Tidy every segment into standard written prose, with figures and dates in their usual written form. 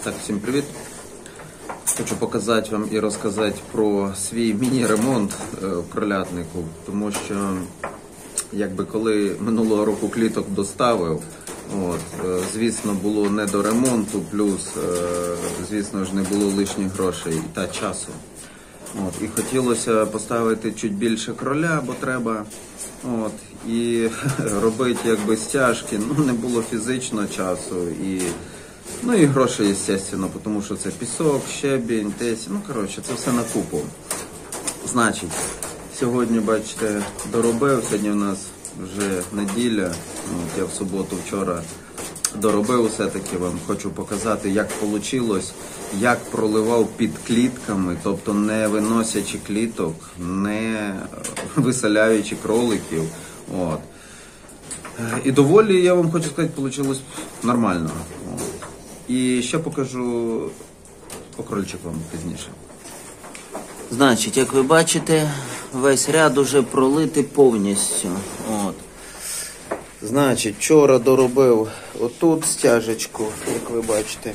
Так, всім привіт! Хочу показати вам і розказати про свій міні-ремонт в кролятнику, тому що коли минулого року кліток доставив, звісно, було не до ремонту, плюс, звісно ж, не було лишніх грошей та часу. І хотілося поставити чуть більше кроля, бо треба, і робити стяжки, не було фізично часу, і гроші, звісно, тому що це пісок, щебінь, тесь, це все на купу. Значить, сьогодні, бачите, доробив, сьогодні у нас вже неділя, я в суботу вчора доробив все-таки, вам хочу показати, як вийшло, як проливав під клітками, тобто не виносячи кліток, не виселяючи кроликів. І доволі, я вам хочу сказати, вийшло нормально. І ще покажу по крольчикам пізніше. Значить, як ви бачите, весь ряд уже пролитий повністю. Значить, вчора доробив отут стяжечку, як ви бачите.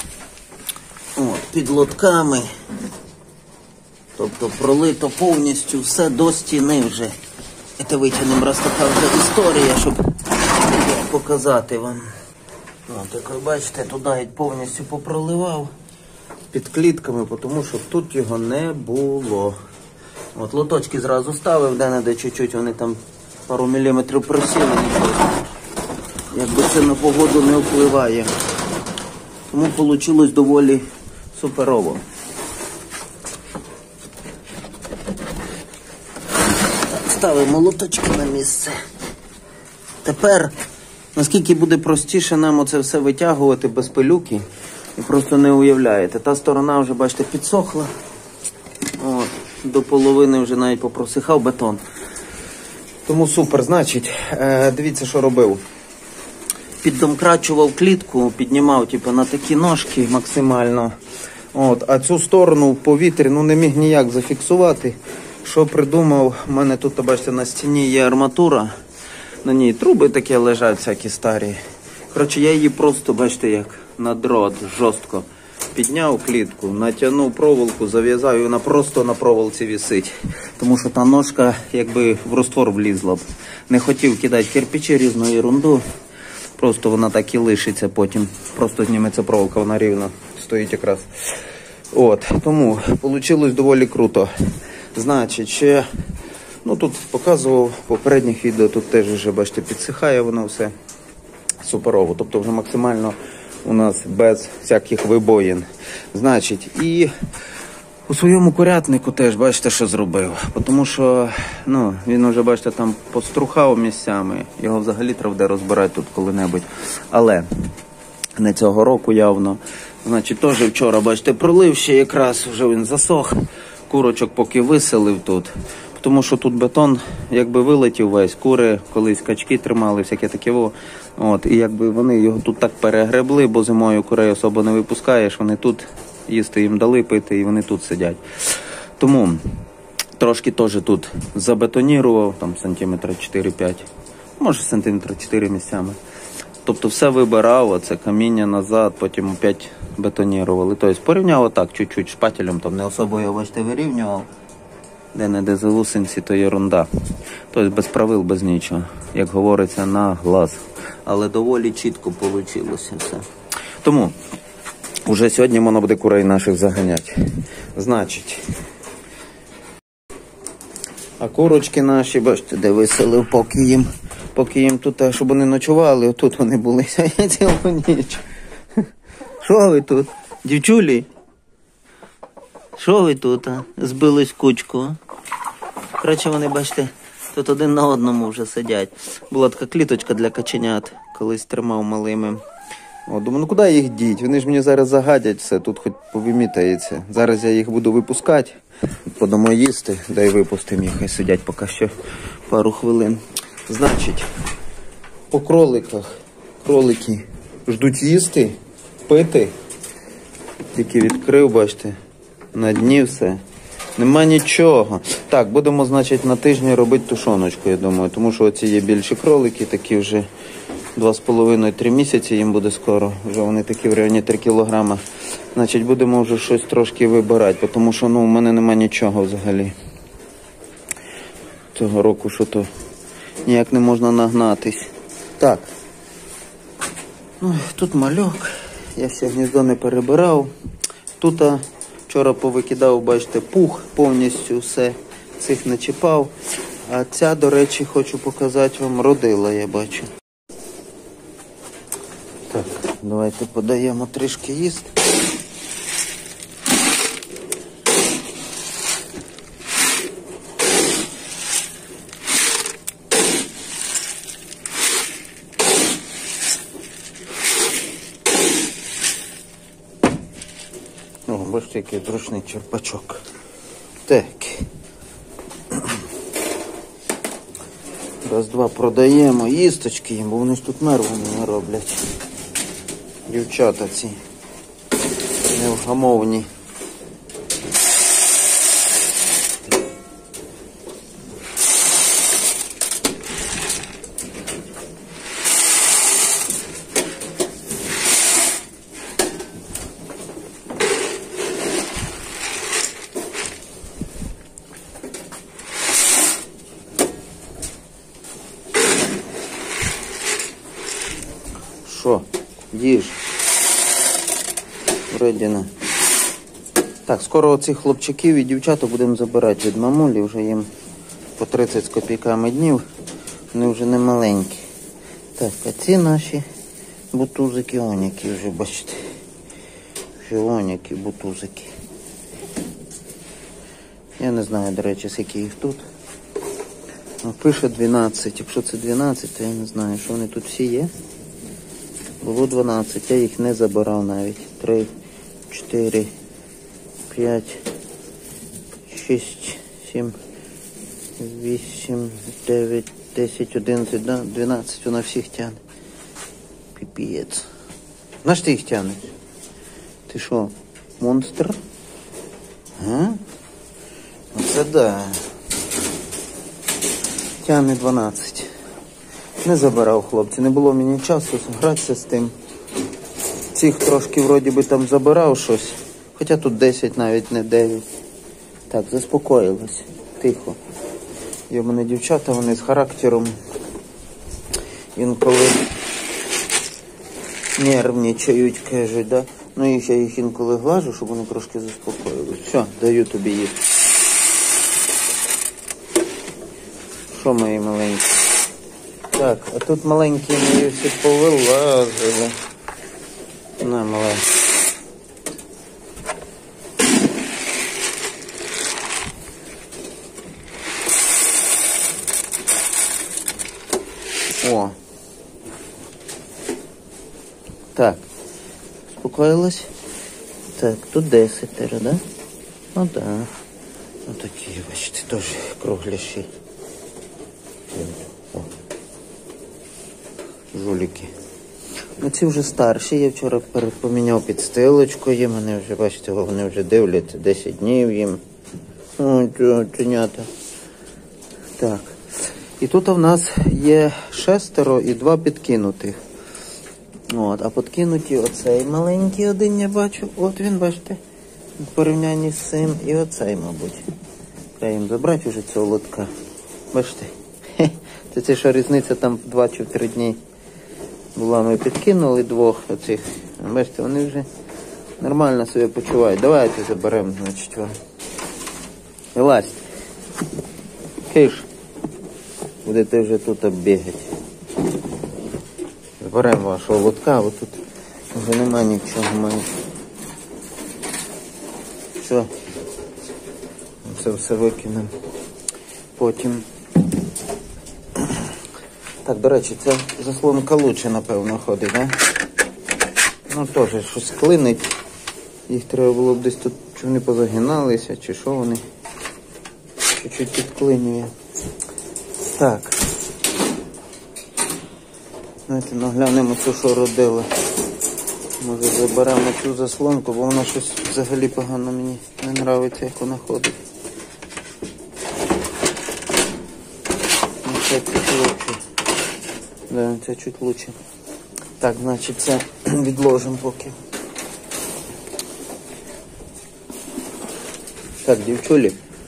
Під лотками. Тобто пролито повністю все до стіни вже. Це витягнемо, раз така вже історія, щоб показати вам. Як ви бачите, туди повністю попроливав під клітками, тому що тут його не було. Лоточки зразу ставив, де-не-де чуть-чуть, вони там пару міліметрів просіли. Якби це на погоду не впливає. Тому вийшло доволі суперово. Ставимо лоточки на місце. Тепер, наскільки буде простіше нам оце все витягувати без пилюки, ви просто не уявляєте. Та сторона вже, бачите, підсохла. До половини вже навіть попросихав бетон. Тому супер. Значить, дивіться, що робив. Піддомкрачував клітку, піднімав на такі ножки максимально. А цю сторону в повітрі не міг ніяк зафіксувати. Що придумав, у мене тут, бачите, на стіні є арматура. На ній труби такі лежать, всякі старі. Коротше, я її просто, бачите, як на дрот, жорстко підняв клітку, натягнув проволоку, зав'язав, і вона просто на проволоці висить. Тому що та ножка, якби в раствор влізла б. Не хотів кидати кирпичі, різну ерунду. Просто вона так і лишиться потім. Просто зніметься проволока, вона рівно стоїть якраз. Тому вийшло доволі круто. Значить, ще, тут показував в попередніх відео, тут теж вже, бачите, підсихає воно все суперово. Тобто вже максимально у нас без всяких вибоїн. Значить, і у своєму курятнику теж, бачите, що зробив. Тому що, він вже, бачите, там пострухав місцями. Його взагалі треба буде розбирати тут коли-небудь. Але не цього року явно. Значить, теж вчора, бачите, пролив ще якраз, вже він засох. Курочок поки виселив тут. Тому що тут бетон якби вилетів весь. Кури колись качки тримали, всяке таке. І якби вони його тут так перегребли, бо зимою курей особо не випускаєш. Вони тут їсти їм дали пити, і вони тут сидять. Тому трошки теж тут забетонірував, там сантиметра 4-5, може сантиметра 4 місцями. Тобто все вибирав, оце каміння назад, потім опять бетонірували. Тобто порівняв отак чуть-чуть шпателем, там не особо його, бачите, вирівнював. Де-не-де залусинці, то єрунда. Тобто без правил, без нічого. Як говориться, на глаз. Але доволі чітко вийшло все. Тому уже сьогодні можна буде курей наших заганяти. Значить, а курочки наші, бачите, де виселив, поки їм тут, щоб вони ночували, отут вони були цілу ніч. Що ви тут, дівчулі? Що ви тут, збились в кучку? Коротше, вони, бачите, тут один на одному вже сидять. Була така кліточка для каченят, колись тримав малими. Думаю, куди їх діть? Вони ж мені зараз загадять все, тут хоч повимітається. Зараз я їх буду випускати, подамо їсти, дай випустимо їх, хай сидять поки що пару хвилин. Значить, по кроликах. Кролики ждуть їсти, пити. Тільки відкрив, бачите, на дні все. Нема нічого. Так, будемо, значить, на тижні робити тушоночку, я думаю. Тому що оці є більші кролики, такі вже 2,5-3 місяці їм буде скоро. Вже вони такі в районі 3 кілограма. Значить, будемо вже щось трошки вибирати, тому що ну, у мене нема нічого взагалі. Цього року що то ніяк не можна нагнатись. Так. Ой, тут мальок. Я ще гніздо не перебирав. Тут вчора повикидав, бачите, пух повністю все. Цих не чіпав. А ця, до речі, хочу показати вам, родила, я бачу. Так, давайте подаємо трішки їсти. О, бачите, який зручний черпачок. Так. Раз-два продаємо їсточки їм, бо вони ж тут нерву не роблять. Дівчата ці невгамовні. Що? Їж. Вредіна. Так, скоро оцих хлопчиків і дівчаток будемо забирати від мамулі. Вже їм по 30 з копійками днів. Вони вже не маленькі. Так, а ці наші бутузики, оняки вже, бачите. Вже оняки, бутузики. Я не знаю, до речі, скільки їх тут. Пише 12. Якщо це 12, то я не знаю, що вони тут всі є. Було 12, я їх не забирав навіть. 3, 4, 5, 6, 7, 8, 9, 10, 11, да? 12 вона всіх тягне. Піпієць. Знаєш, ти їх тягнеш? Ти що, монстр? А? Оце да. Тягне 12. Не забирав, хлопці, не було мені часу гратися з тим. Цих трошки вроді би там забирав щось. Хоча тут 10 навіть, не 9. Так, заспокоїлась. Тихо. Є в мене дівчата, вони з характером. Інколи нервничають, кажуть, да? Ну і я їх інколи глажу, щоб вони трошки заспокоїлись. Все, даю тобі їсти. Що мої маленькі? Так, а тут маленькі мої всі повилазили. На, мале. О. Так. Успокоїлась? Так, тут 10, да? Ну да. Ну такі, бачите, теж кругляші. О. Жуліки. Ну ці вже старші, я вчора поміняв підстилочку їм, вони вже, бачите, вони вже дивляться, 10 днів їм. О, ченята. Так. І тут у нас є 6 і 2 підкинутих. От, а підкинуті оцей маленький один я бачу. От він, бачите, в порівнянні з цим і оцей, мабуть. Треба їм забрати вже цього лотка. Бачите? Це що різниця там 2 чи 3 дні була. Ми підкинули 2 оцих. Бачите, вони вже нормально себе почувають. Давайте заберемо, значить, вам. Вилазь. Киш. Будете вже тут оббігати. Заберемо вашого лотка, бо тут вже немає нічого майже. Все. Це все викинемо. Потім. Так, до речі, ця заслонка лучше, напевно, ходить, да? Ну, теж щось клинить. Їх треба було б десь тут, чи вони позагиналися, чи що вони. Чуть-чуть підклинює. Так. Давайте наглянемо цю, що родила. Може заберемо цю заслонку, бо вона щось взагалі погано мені не подобається, як вона ходить. Да, це чуть лучше. Так, значить, це відложимо поки. Так, дівчулі.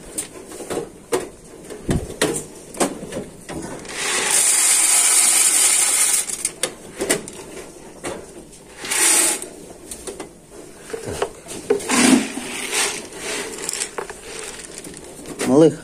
Так. Малиха.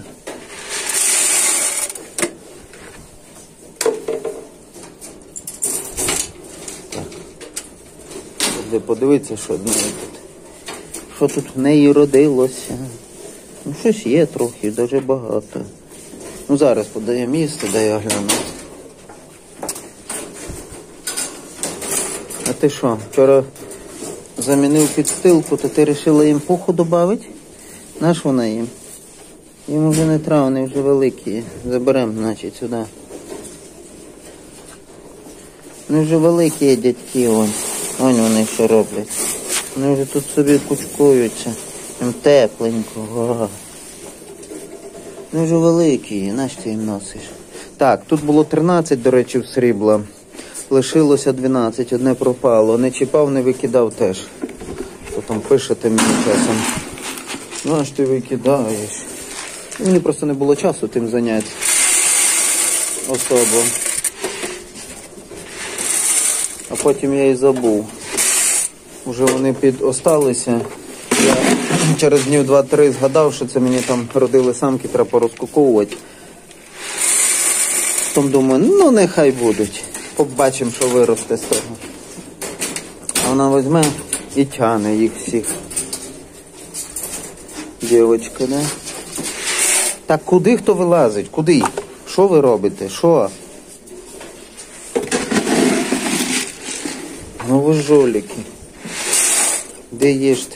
Де подивитися, що в неї тут. Що тут в неї родилося. Ну, щось є трохи, дуже багато. Ну, зараз подаємо їсти, дай я гляну. А ти що, вчора замінив підстилку, то ти вирішила їм пуху додати? Наш вона їм? Їм вже не треба, вони вже великі. Заберемо, значить, сюди. Вони вже великі дядьки, вон. Вон вони що роблять. Вони вже тут собі кучкуються. Їм тепленько. Ага. Вони вже великі, нащо ти їм носиш? Так, тут було 13, до речі, в срібла. Лишилося 12, одне пропало. Не чіпав, не викидав теж. Що там пишете мені часом? Ну, аж ти викидаєш. Мені просто не було часу тим зайняти. Особо. А потім я і забув. Уже вони осталися. Я через днів 2-3 згадав, що це мені там родили самки, треба порозкуковувати. Потім думаю, ну нехай будуть. Побачимо, що виросте з того. А вона візьме і тяне їх всіх. Дівочка, да? Так куди хто вилазить? Куди? Що ви робите? Що? Ну ви жоліки. Де їжте?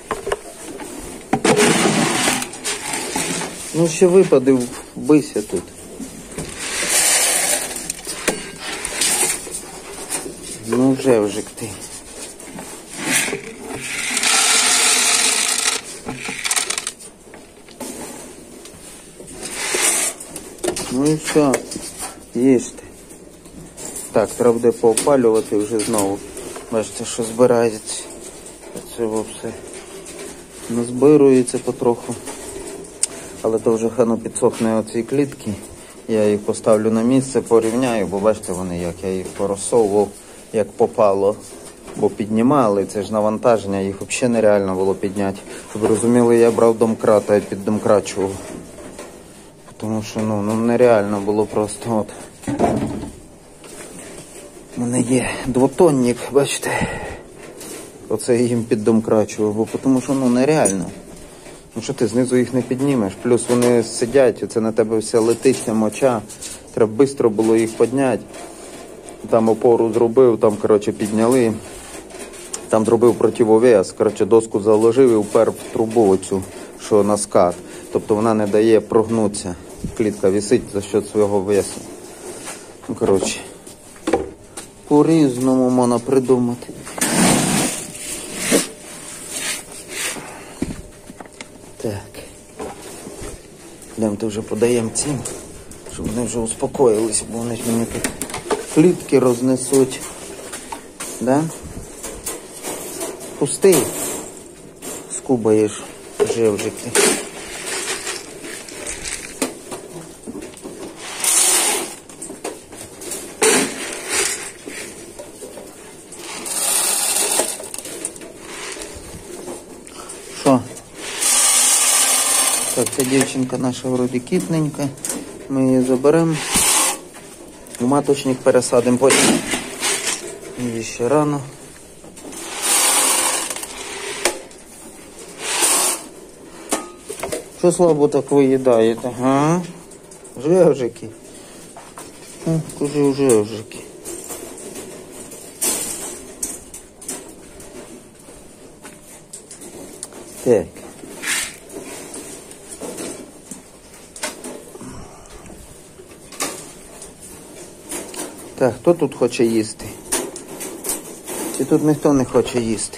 Ну ще випади, вбийся тут. Ну вже ти. Ну і все, їжте. Так, треба буде поопалювати вже знову. Бачите, що збирається. Це все назбирується потроху. Але то вже хано підсохне оці клітки. Я їх поставлю на місце, порівняю, бо бачите вони, як я їх порозсовував, як попало. Бо піднімали, це ж навантаження, їх взагалі нереально було підняти. Щоб ви розуміли, я брав домкрат, а піддомкрачував. Тому що ну нереально було просто от. У мене є двотонник, бачите. Оце я їм піддомкрачував, бо тому що нереально. Ну що ти знизу їх не піднімеш, плюс вони сидять, це на тебе все летиться моча. Треба швидко було їх підняти. Там опору зробив, там, коротше, підняли. Там зробив противовес, коротше, доску заложив і впер в трубу оцю, що на скат. Тобто вона не дає прогнутися. Клітка висить за счет свого весу. Ну, коротше, по-різному можна придумати. Так. Йдемо то вже подаємо цим, щоб вони вже успокоїлися, бо вони ж мені тут клітки рознесуть. Да? Пустий. Скубаєш живжики. Що? Так, ця дівчинка наша вроді кітненька. Ми її заберемо. У маточник пересадимо потім. Її ще рано. Що слабо так виїдаєте, га? Жевжики. Куди жевжики? Так. Так, хто тут хоче їсти? Чи тут ніхто не хоче їсти?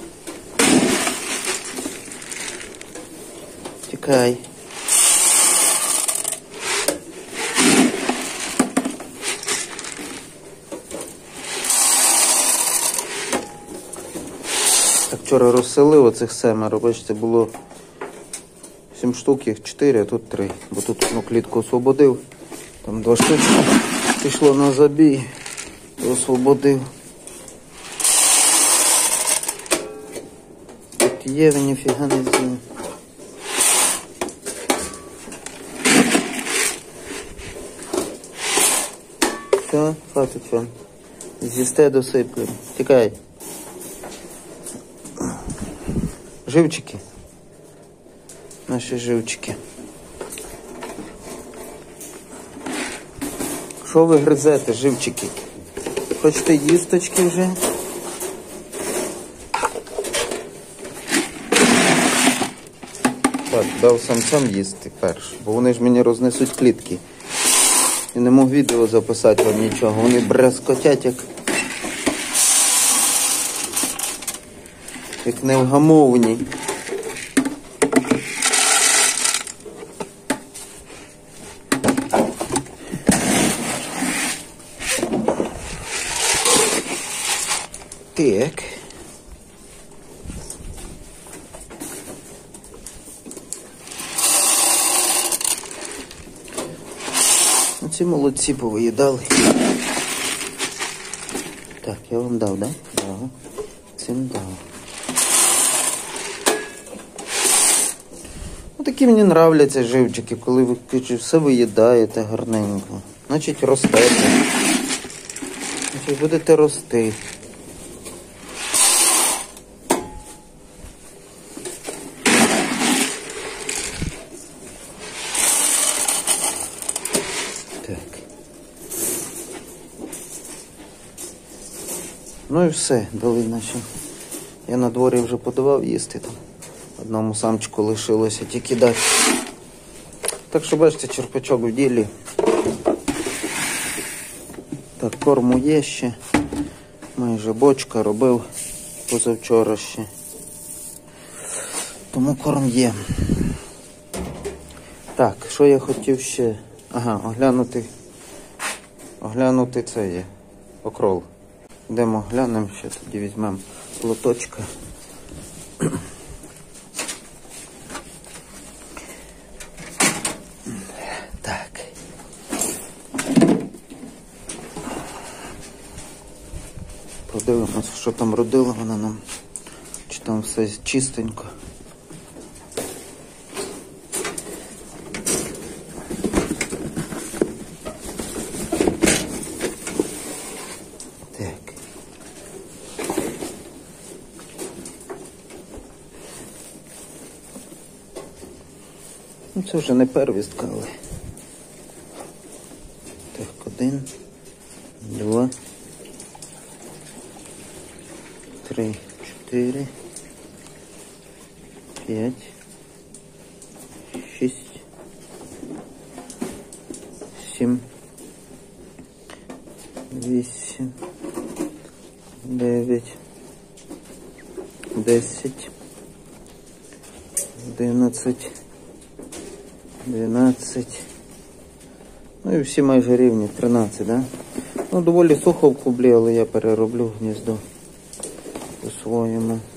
Тікай. Вчора розселив оцих 7, бачите, було 7 штук, їх 4, а тут 3. Бо тут одну клітку освободив. Там 2 штучки пішло на забій, то освободив. Тут є, ніфіга не з'їв. Все, хватить вам. З'їсте, досиплемо. Тікай. Живчики. Наші живчики. Що ви гризете, живчики? Хочете їсточки вже? Так, дав самцям їсти перш, бо вони ж мені рознесуть клітки. І не мог відео записати вам нічого. Вони брязкотять, як невгамовні. Так. Ці молодці повиїдали. Так, я вам дав, да? Ага. Цим дав. Такі мені нравляться живчики, коли ви все виїдаєте гарненько. Значить ростете. Значить будете рости. Ну і все, дали наші. Я на дворі вже подавав їсти там. Одному самчику лишилося тільки дати. Так що бачите, черпачок в ділі. Так, корму є ще. Майже бочка робив позавчора ще. Тому корм є. Так, що я хотів ще? Ага, оглянути це є. Окрол. Йдемо глянемо, ще тоді візьмемо лоточка. Так. Подивимось, що там родила вона нам. Чи там все чистенько. Ну, це вже не первістка, але. Так, 1, 2, 3, 4, 5, 6, 7, 8, 9, 10, 11, 12. Ну і всі майже рівні. 13, да? Ну, доволі сухо в кублі, але я перероблю гніздо по-своєму.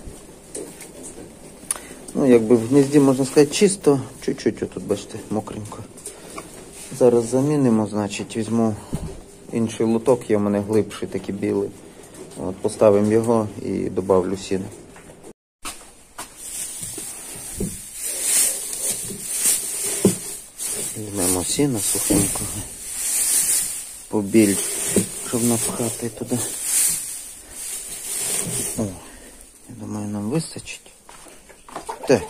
Ну, якби в гнізді, можна сказати, чисто. Чуть-чуть отут, бачите, мокренько. Зараз замінимо, значить, візьму інший лоток, є у мене глибший, такий білий. От, поставимо його і добавлю сіна. Візьмемо сіна сухенького, побільше, щоб напхати туди. О, я думаю, нам вистачить. Так.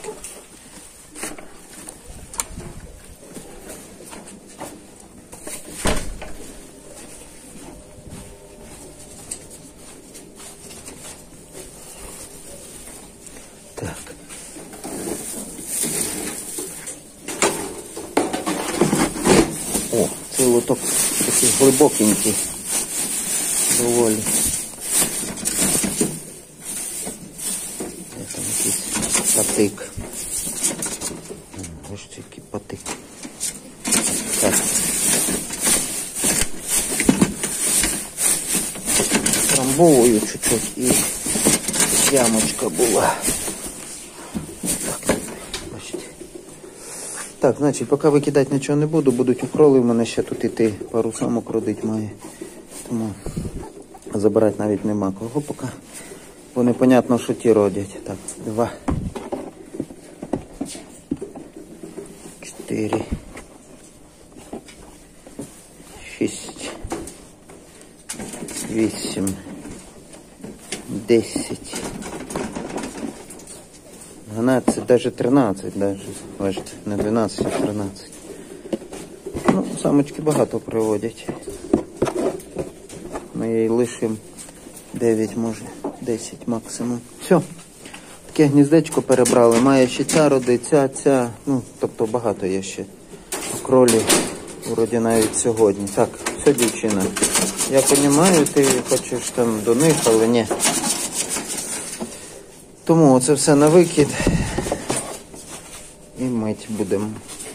Так. О, цей лоток такий глибокенький. Доволі. Це там якийсь патик. Ось який патик. Так. Трамбовую чуть-чуть і ямочка була. Так, бачите. Так, значить, поки викидати нічого не буду, будуть укроли, в мене ще тут іти пару самок родить має. Тому забирати навіть нема кого поки. Бо непонятно, що ті родять. Так, 2, 4, 6, 8, 10, 12, навіть 13, бачите, не 12, а 13. Ну, самочки багато приводять. Ми їй лишимо 9, може, 10 максимум. Все. Таке гніздечко перебрали. Має ще ця родить, ця. Ну, тобто багато є ще кролів. Вроді навіть сьогодні. Так, все, дівчина. Я розумію, ти хочеш там до них, але ні. Тому це все на викид. І мить будемо.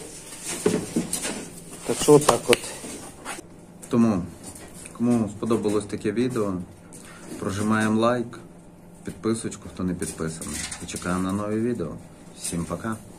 Так що отак от. Тому, кому сподобалось таке відео, прожимаємо лайк, підписочку, хто не підписаний. І чекаємо на нові відео. Всім пока!